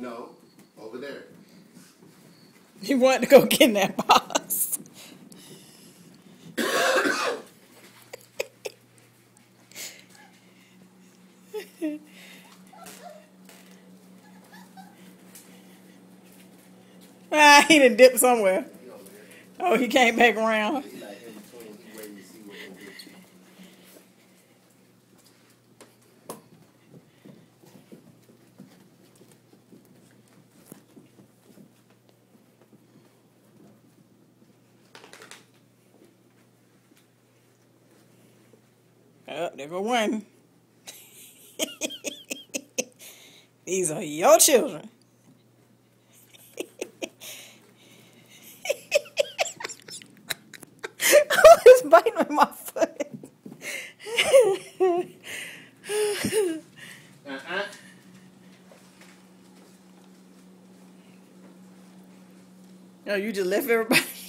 No, over there. He wanted to go get in that box. He done dipped somewhere. Oh, he came back around. He like in between. He waiting to see what they do. Oh, there go one. These are your children. Who's biting with my foot? Oh, you just left everybody.